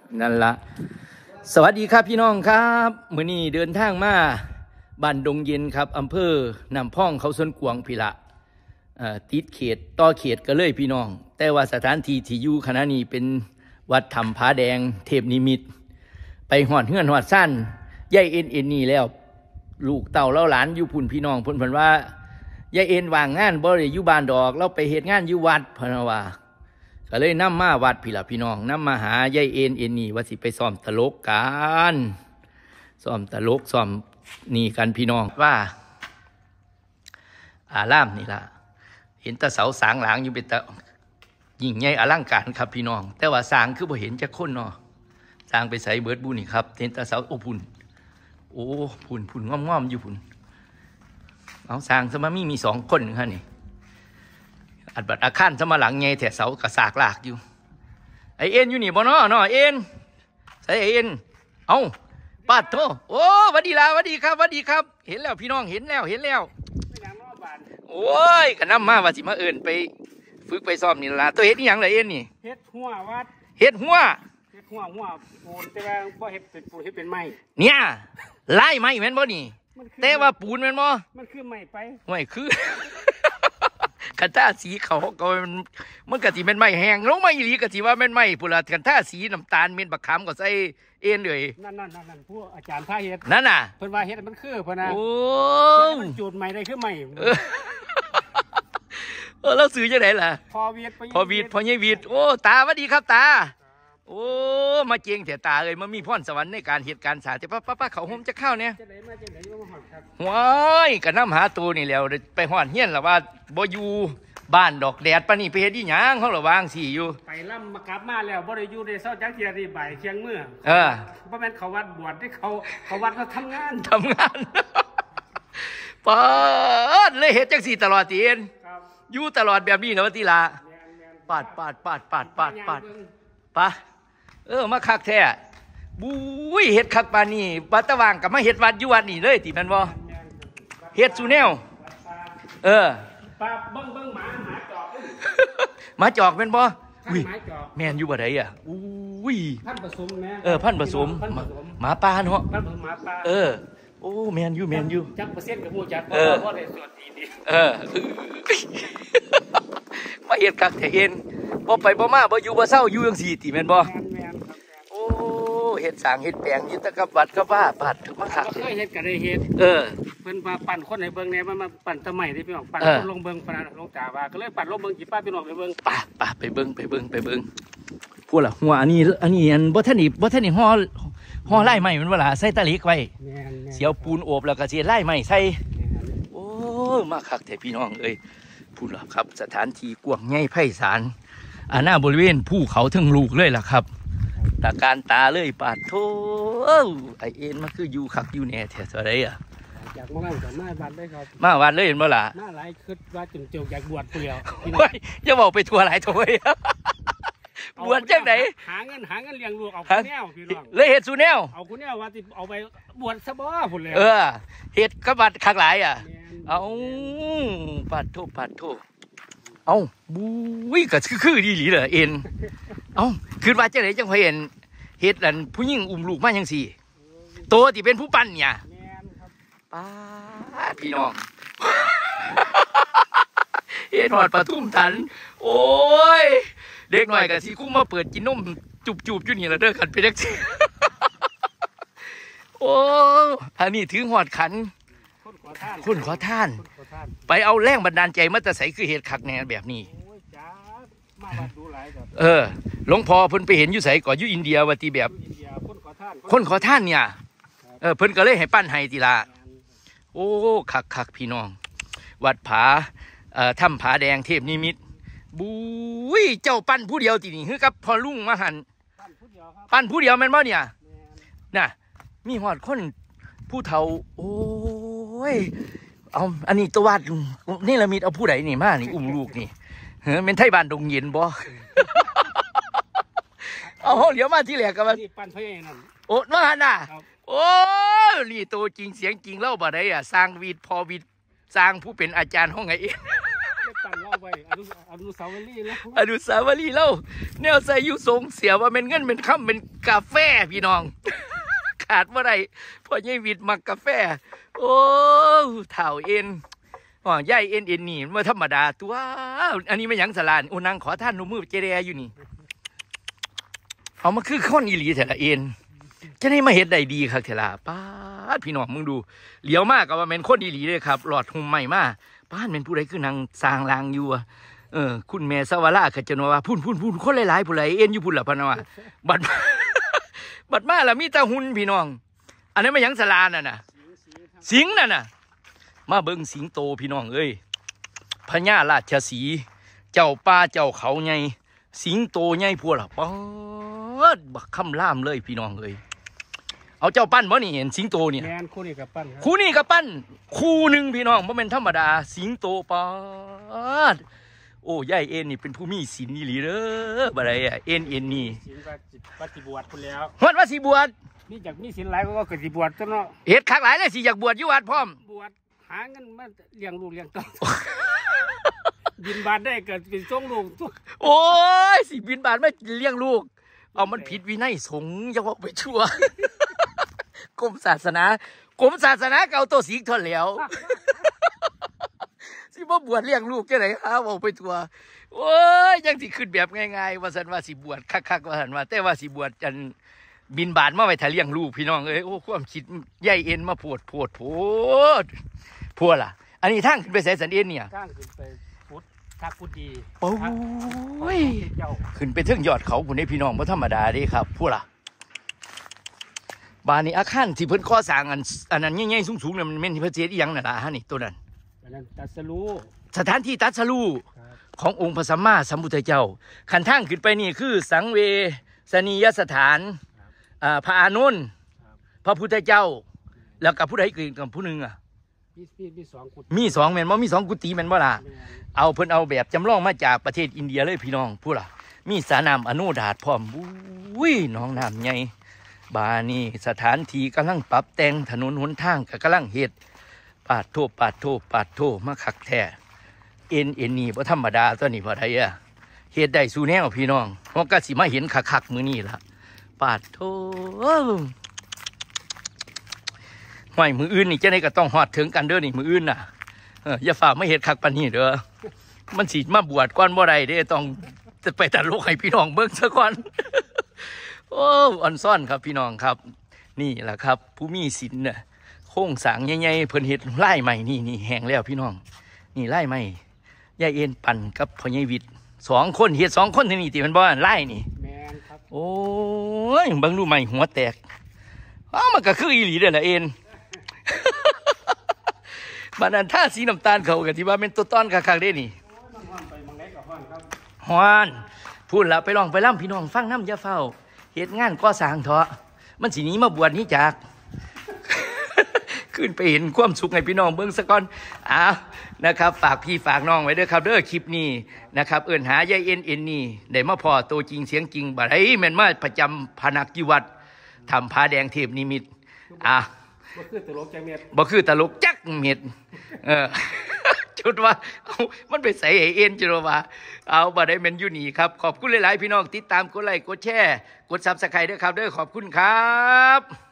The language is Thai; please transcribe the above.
นั่นละสวัสดีครับพี่น้องครับมื้อนี้เดินทางมาบ้านดงเย็นครับอำเภอน้ำพองเขาสวนกวางพิละติดเขตต่อเขตก็เลยพี่น้องแต่ว่าสถานที่ที่อยู่ขณะนี้เป็นวัดถ้ำผาแดงเทพนิมิตไปหอดเฮือนหอดสั้นยายเอ็นนี่แล้วลูกเต่าเล่าหลานอยู่พุ่นพี่น้องเพิ่นว่ายายเอ็นว่างงานบ่ได้อยู่บ้านดอกเราไปเฮ็ดงานอยู่วัดพะนะว่าก็เลยนำมาวัดพี่ล่ะพี่น้องนำมาหายายเอ็นนี่ว่าสิไปซ้อมตลกกันซ้อมตลกซ้อมนี่กันพี่น้องว่าอารามนี่ล่ะเห็นตาเสาสางหลังอยู่เป็นตายิ่งใหญ่อลังการครับพี่น้องแต่ว่าสางคือบ่เห็นจักคนเนาะสางไปใส่เบิดบุนี่ครับเห็นตาเสาโอ้พุ่นโอ้พุ่นง่อมอยู่พุ่นเอาสางสมามี2 คนฮะนี่อัดบัดอาคารสมาหลังใหญ่แถวเสากระสากลากอยู่ไอเอ็นอยู่นี่บ่เนาะเอ็นใส่ไอเอ็นเอาปาดโตโอ้วัดดีลาวัดดีครับเห็นแล้วพี่น้องเห็นแล้วโอ้ยกระนำมาว่าสิมาเอิญไปฝึกไปซ้อมนี่ล่ะตัวเฮ็ดนี่หยังล่ะเอ็นนี่เฮ็ดหัววัดเฮ็ดหัวปูนแต่ว่าบ่เฮ็ดเป็นปูนเฮ็ดเป็นไม้เนี่ยไล่ไม้แม่นบ่นี่แต่ว่าปูนแม่นบ่มันคือไม้ไปไม่คือกันท่าสีเขาก็มันกะสิเป็นไม้แห้งลงมาอีหลีกะสิว่าแม่นไม้พุ่นล่ะกันท่าสีน้ำตาลเม็ดบักขามก็ใส่เอ็นเลยนั่นผู้อาจารย์พาเฮ็ดนั่นน่ะเพิ่นว่าเฮ็ดมันคือเพิ่นน่ะโอ้มันจูดไม้ได้คือไม้เราซื้อจังได๋ล่ะพอวีดพอใหญ่วีดโอ้ตาสวัสดีครับตาโอ้มาเจียงเถตาเอ้ยมันมีพรสวรรค์ในการเหตุการณ์ศาสตร์แต่ป้าเขาห่มจะเข้าเนี่ยว้ายกะน้ำหาตัวนี่แล้วไปหอดเฮียนละว่าบ่อยู่บ้านดอกแดดปะนี่ไปเฮ็ดอีหยังเขาละวางสิอยู่ไปล่ำมากลับมาแล้วบ่ได้อยู่ได้เศร้าจักเที่ยนี่บ่ายเที่ยงมื้อบ่แม่นเขาวัดบวชที่เขาวัดเขาทำงานปาดเลยเฮ็ดจังซี่ตลอดตีเอ็นอยู่ตลอดแบบนี้นะว่าติล่ะปาดปะมาคักแท้บุ้ยเฮ็ดคักปานนี้บัดตะวางกับมาเฮ็ดวัดอยู่วัดนี่เลยติแม่นบ่เฮ็ดซุแนวปาเบิ่งหมาจอกหมาจอกแม่นบ่อุ้ยแม่นอยู่บ่ไดอ่ะอุ้ยพันผสมแม่พันผสมหมาป่าเนาะพันผสมหมาป่าโอ้แม่นอยู่จักเปอร์เซ็นต์กับฮู้จักบ่ได้ส่วนดีมาเฮ็ดคักแท้เอ็นบ่ไปบ่มาบ่อยู่บ่เศร้าอยู่จังซี่ติแม่นบ่โอ้เฮ็ดสร้างเฮ็ดแปลงอยู่แต่กับวัดกับว่าปัดมาคักเคยเฮ็ดก็ได้เฮ็ดเพิ่นมาปั่นคนให้เบิ่งแน่มาปั่นสมัยที่พี่น้องปั่นคนลงเบิ่งปานนั้นลงตาว่าก็เลยปั่นลงเบิ่งจิป้าพี่น้องไปเบิ่งป่ะไปเบิ่งพวกล่ะหัวอันนี้บ่ทันนี่ห่อไล่ไม้มันว่าล่ะใส่ตะลิกไว้เสียวปูนโอบแล้วก็สิไล่ไม้ใส่โอ้มาคักแท้พี่น้องเอ้ยพูดล่ะครับสถานที่กว้างใหญ่ไพศาลหน้าบริเวณภูเขาทั้งลูกเลยล่ะครับตาการตาเลยปาดโธ่ไอเอ็นมันคืออยู่คักอยู่แน่แท้ซะได้อ่ะอยากมาบ้านกับมาวัดเลยครับมาวัดเลยเห็นบ่ล่ะมาหลายคิดว่าจุ่มเจียวอยากบวชเปลี่ยวอย่าบอกไปทัวร์หลายโถยบวชจังไหนหาเงินเลี้ยงลูกเอาคุณแนวพี่น้องเลยเฮ็ดซูแนวเอาคุณแนวว่าสิเอาไปบวชซะบ่พุ่นแล้วเฮ็ดกับวัดคักหลายอ่ะเอาปาดโธ่เอาบุ้ยก็คือดีหลีเหรอเอ็นเอาคือว่าจังไหนจังพอเห็นเฮ็ดอันผู้หญิงอุ้มลูกมาจังซี่โตที่เป็นผู้ปั้นเนี่ยป้าพี่น้องเฮ็ดหอดปทุมทันโอ้ยเด็กหน่อยก็สิคุ้มมาเปิดกินนมจูบอยู่นี่ล่ะเด้อคันเป็นจังซี่โอ้อันนี้ถึงหอดขันคนขอท่านไปเอาแรงบันดาลใจมาแต่ใส่คือเหตุคักแน่แบบนี้หลวงพ่อเพิ่นไปเห็นอยู่ใส่ก่อนอยู่อินเดียว่าตีแบบคนขอท่านเนี่ยเพิ่นก็เลยให้ปั้นให้ตีละโอ้คักพี่น้องวัดผาถ้ำผาแดงเทพนิมิตบุ้ยเจ้าปั้นผู้เดียวตีนี่คือกับพอลุงมาหันปั้นผู้เดียวแม่นบ่เนี่ยน่ะมีหอดคนผู้เฒ่าโอ้ยเอาอันนี้ตัววาดนี่ละมิดเอาผู้ใดนี่มานี่อุ้มลูกนี่เป็นไทยบ้านดงเย็นบ่เอาเดี๋ยวมาที่แหลกกันมาปั้นพญานั่นโอ้มาหันน่ะโอ้นี่ตัวจริงเสียงจริงเล่าบ่ได้อ่ะสร้างวีดพอวีดสร้างผู้เป็นอาจารย์ห้องไงเองปั้นเล่าไปอนุสาวรีย์แล้วอนุสาวรีย์เล่าแนวใส่อยู่สงเสียว่าเป็นเงินเป็นคำเป็นกาแฟพี่น้อง ขาดเมื่อไรพ่อใหญ่วิทย์มักกาแฟโอ้เถ่าเอ็นอ๋อย่ายเอ็นนี่มันธรรมดาตัวอันนี้ไม่ยังสลานอุนังขอท่านนุ่มมือเจเรียอยู่นี่เอามาคือข้อนอีหลีแต่ละเอ็นจะได้มาเห็ดได้ดีครับเถละป้าพี่น้องมึงดูเหลียวมากกับว่าเป็นคนอีหลีเลยครับหลอดหุ่มใหม่มากป้านเป็นผู้ใดคือนางสร้างลางอยู่คุณแม่สวราขจนว่าพุ่นคนหลายๆผู้ใดเอ็นอยู่พุ่นละพนว่าบัด บัดมาละมีตาหุ่นพี่น้องอันนั้นไม่ยังสลาน่ะสิงน่ะมาเบิ่งสิงโตพี่น้องเอ้ยพญาราชสีห์เจ้าป่าเจ้าเขาไงสิงโตไงพวกล่ะป๊อดบักคำล่ามเลยพี่น้องเอ้ยเอาเจ้าปั้นบ่นี่เห็นสิงโตเนี่ยแมนคู่นี้กับปั้นครับคู่นี้กับปั้นคู่หนึ่งพี่น้องบ่เป็นธรรมดาสิงโตป๊อดโอ้ยายเอ็นนี่เป็นผู้มีศีลนี่หลีเด้อบ่ได้เอ็นนี่ศีลว่าสิบวชพุ่นแล้วฮอดว่าสิบวชนี่จากมีศีลหลายก็เกิดสิบวชตัวเนาะเฮ็ดคักหลายเลยสิอยากบวชอยู่วัดพร้อมบวชหาเงินมาเลี้ยงลูกเลี้ยงเต้าบินบาทได้เกิดเป็นส่งลูกตัวโอ้ยสิบินบาทไม่เลี้ยงลูกเอามันผิดวินัยสงฆ์อย่าบอกไปชั่วกรมศาสนาเก่าตัวสีทนแล้วสิบ่บวชเลี้ยงลูกแค่ไหนครับบอกไปทั่วโอ้ยยังสิขึ้นแบบง่ายๆว่าสันว่าสิบวชคักๆว่าสันว่าแต่ว่าสิบวชจันบินบาทมาไว้ถ่ายเลี้ยงลูกพี่น้องเอ้ยโอ้ความคิดใหญ่เอ็นมาโพดพัวล่ะอันนี้ทางขึ้นไปใส่สันเอ็นเนี่ยทางขึ้นไปพุทธทักพุทธีโอ้ยขึ้นไปถึงยอดเขาผู้นี้พี่น้องบ่ธรรมดาเด้ครับพัวล่ะบ้านนี้อาคารที่เพิ่นก่อสร้างอันนั้นใหญ่ๆสูงๆเนี่ยมันเป็นที่พระเจดีย์ยังน่ะล่ะฮะนี่ตัวนั้นตัดสรู้สถานที่ตัดสรู้ขององค์พระสัมมาสัมพุทธเจ้าขันทางขึ้นไปนี่คือสังเวสนียสถานพระอานนท์พระพุทธเจ้าแล้วกับผู้ใดอีกกับผู้หนึ่งมีสองแม่นบ่มีสองกุฏิแม่นบ่ล่ะเอาเพิ่นเอาแบบจำลองมาจากประเทศอินเดียเลยพี่น้องพูดล่ะมีสระน้ำอโนดาตพร้อมอุ้ยน้องน้ำใหญ่บานี่สถานที่กำลังปรับแต่งถนนหนทางกำลังเฮ็ดปาดโทมาขักแท้เอ็นนี่บ่ธรรมดาตัวนี้พอไทยเฮ็ดได้สู่แนวพี่น้องเพราะก็สิมาเห็นคักมื้อนี้ล่ะปาดโทห้อยมืออื่นนี่จะได้ก็ต้องฮอดถึงกันเด้อนี่มืออื่นน่ะอย่าฝ่าไม่เฮ็ดคักปานนี้เด้อมันสิมาบวชก่อนบ่ได้เด้ต้องจะไปตัดโลกให้พี่น้องเบิ่งซะก่อนโอ้อ่อนซ่อนครับพี่น้องครับนี่แหละครับผู้มีศีลน่ะโค้งสางใหญ่ๆเพิ่นเฮ็ดไล่ใหม่นี่แห้งแล้วพี่น้องนี่ไล่ใหม่ยายเอ็นปั่นกับพ่อใหญ่วิทย์2 คนเฮ็ด2 คนที่นี่ติมันบ่ไล่นี่แม่นครับโอ้ยเบิ่งดูใหม่หัวแตกมันก็คืออีหลีเด้อล่ะเอ็นบัดนั้นถ้าสีน้ำตาลเขาก็ที่ว่าเป็นตัวต้อนคักๆเด้นี่ฮ้อนพูดแล้วไปลองไปล่ำพี่น้องฟังน้ำอย่าเฝ้าเฮ็ดงานก่อสร้างเถาะมันสิหนีมาบวชนี้จากขึ้นไปเห็นความสุขให้พี่น้องเบิ่งซะก่อนนะครับฝากพี่ฝากน้องไว้ด้วยครับเด้อคลิปนี้นะครับเอิ้นหายายเอ็นนี่ได้มาพอตัวจริงเสียงจริงบัดไอ้แม่นมาประจำพนักกิวัดทำผาแดงเทพนิมิตบ่คือตลกจักเม็ดบ่คือตลกจักเม็ดชุดว่ามันไปใส่เอ็นจุดว่าเอาบ่ได้แม่นอยู่นี่ครับขอบคุณหลายๆพี่น้องติดตามกดไลค์กดแชร์กด Subscribe ด้วยครับเด้อขอบคุณครับ